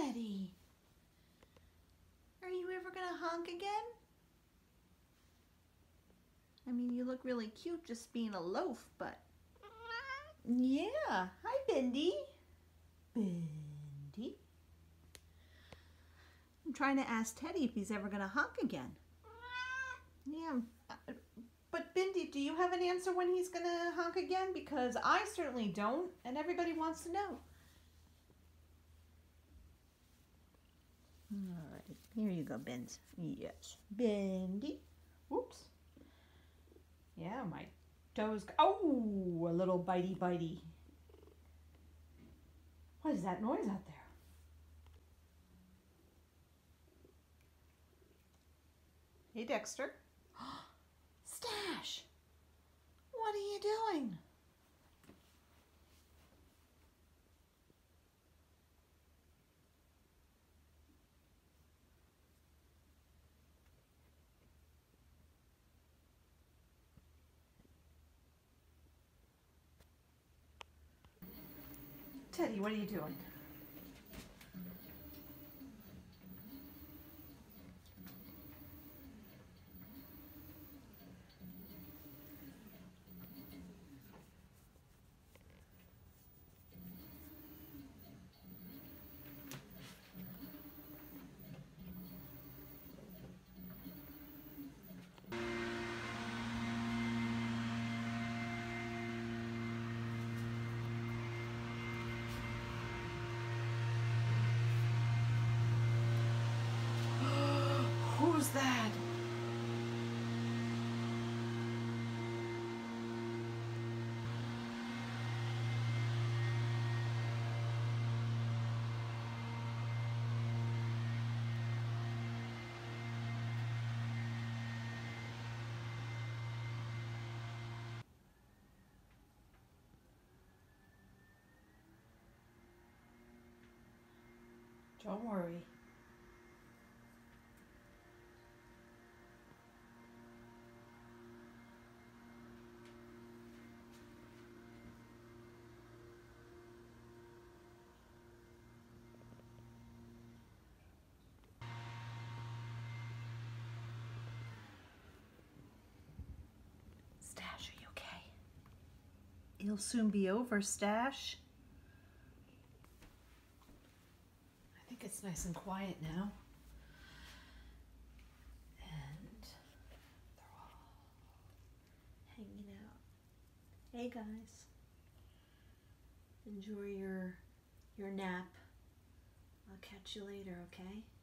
Teddy. Are you ever gonna honk again? I mean, you look really cute just being a loaf, but... Yeah. Hi, Bendy. Bendy. I'm trying to ask Teddy if he's ever gonna honk again. Yeah. But Bendy, do you have an answer when he's gonna honk again? Because I certainly don't, and everybody wants to know. All right, here you go, Benz. Yes, Bendy. Whoops. Yeah, my toes. Oh, a little bitey bitey. What is that noise out there? Hey, Dexter. Stash. What are you doing? Teddy, what are you doing? Who's that? Don't worry. Stash, are you okay? It'll soon be over, Stash. I think it's nice and quiet now. And they're all hanging out. Hey guys. Enjoy your nap. I'll catch you later, okay?